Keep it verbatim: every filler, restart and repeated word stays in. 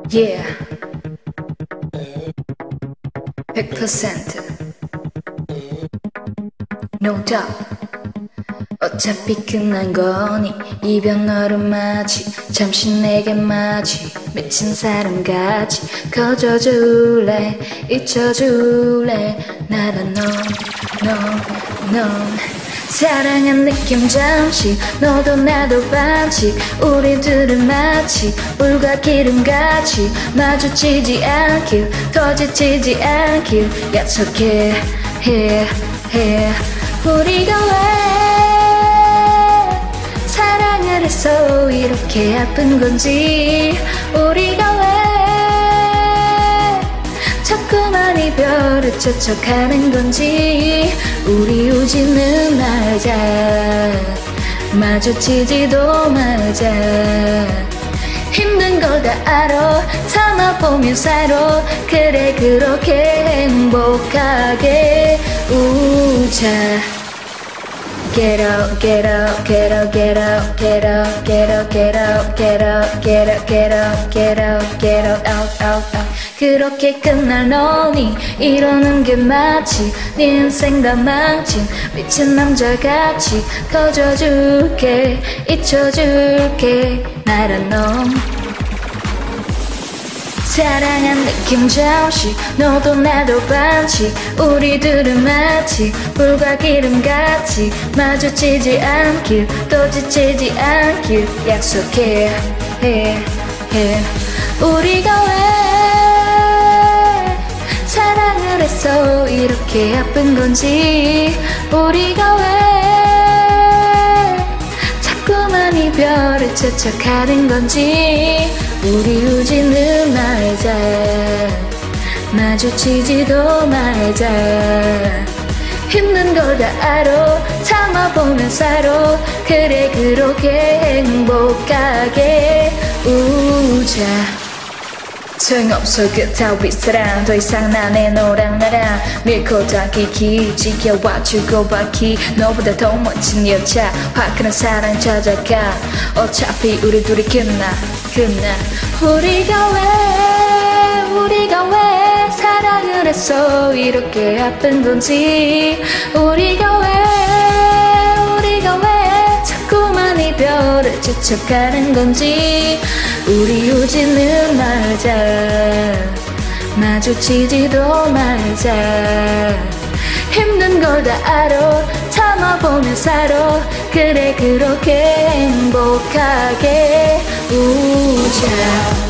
Yeah, 백 퍼센트 No doubt. 어차피 끝난 거니 이별 너를 맞이 잠시 내게 맞이 미친 사람같이 커져줄래 잊혀줄래 나란 넌 넌 넌 사랑한 느낌 잠시 너도 나도 반치 우리들은 마치 물과 기름같이 마주치지 않길 더 지치지 않길 약속해 해 해 우리가 왜 사랑을 해서 이렇게 아픈 건지 우리가 왜 자꾸만 이별을 촉촉하는 건지 우리 우지는 말자 마주치지도 말자 힘든 걸 다 알아 참아보면 살아 그래 그렇게 행복하게 우자 Get up, get up, get up, get up, get up, get up, get up, get up, get up, get up, get up, get up, out, out, out. 그렇게 끝날 너니 이러는 게 마치 네 인생 다 망친 미친 남자같이 커져줄게 잊혀줄게 나란 넌 사랑한 느낌 잠시 너도 나도 반치 우리들은 마치 불과 기름같이 마주치지 않길 또 지치지 않길 약속해 해, 해. 우리가 왜 사랑을 해서 이렇게 아픈 건지 우리가 왜 자꾸만 이별을 촉촉하는 건지 우리 우지는 말자 마주치지도 말자 힘든 걸 다 알아 참아보면 살아 그래 그렇게 행복하게 우자 소용없어 그따위 사랑 더 이상 나의 너랑 나랑 밀고 당기기 지켜와주고 바퀴 너보다 더 멋진 여자 화끈한 사랑 찾아가 어차피 우리 둘이 끝나 끝나 우리가 왜 우리가 왜 사랑을 해서 이렇게 아픈 건지 우리가 왜 우리가 왜 자꾸만 이별을 촉촉하는 건지 우리 우지는 말자 마주치지도 말자 힘든 걸 다 알아 참아보면 살아 그래 그렇게 행복하게 우자